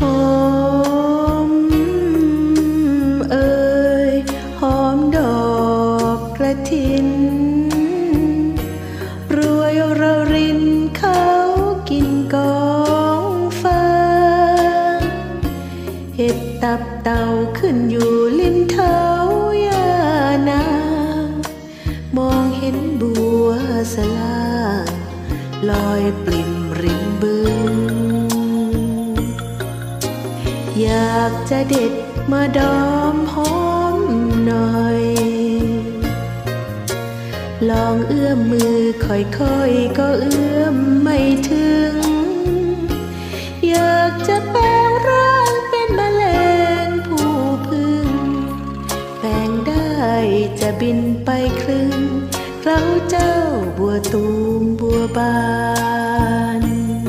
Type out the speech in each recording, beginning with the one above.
อมเอ่ยหอมดอกกระถินรวยเรารินเขากินกองฟางเห็ดตับเต่าขึ้นอยู่ริมเท้ายานางมองเห็นบัวสลางลอยปลิ่มริมบึงอยากจะเด็ดมาดอมหอมหน่อยลองเอื้อมมือค่อยๆก็เอื้อมไม่ถึงอยากจะแปลงร่างเป็นแมลงผู้พึ่งแปลงได้จะบินไปครึ่งเราเจ้าบัวตูมบัวบาน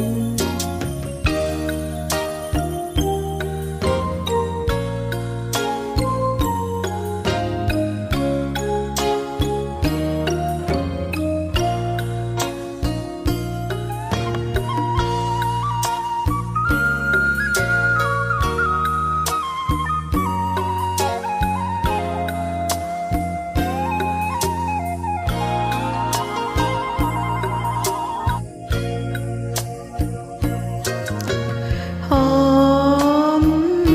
หอม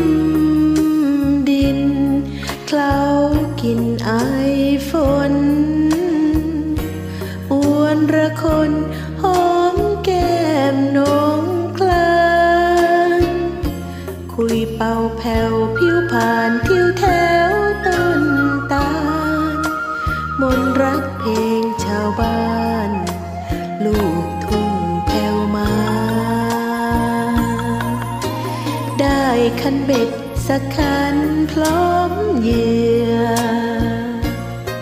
ดินเคล้ากินไอฝนอวนระคนหอมแก้มนงคลานคุยเป่าแผ่วผิวผ่านทิวแถวต้นตาลมนต์รักเพลงชาวบ้านลูกทุ่งแผ่วมาได้คันเบ็ดสักคันพร้อมเหยื่อ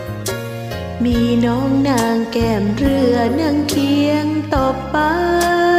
มีน้องนางแก้มเรือนั่งเคียงตบปลา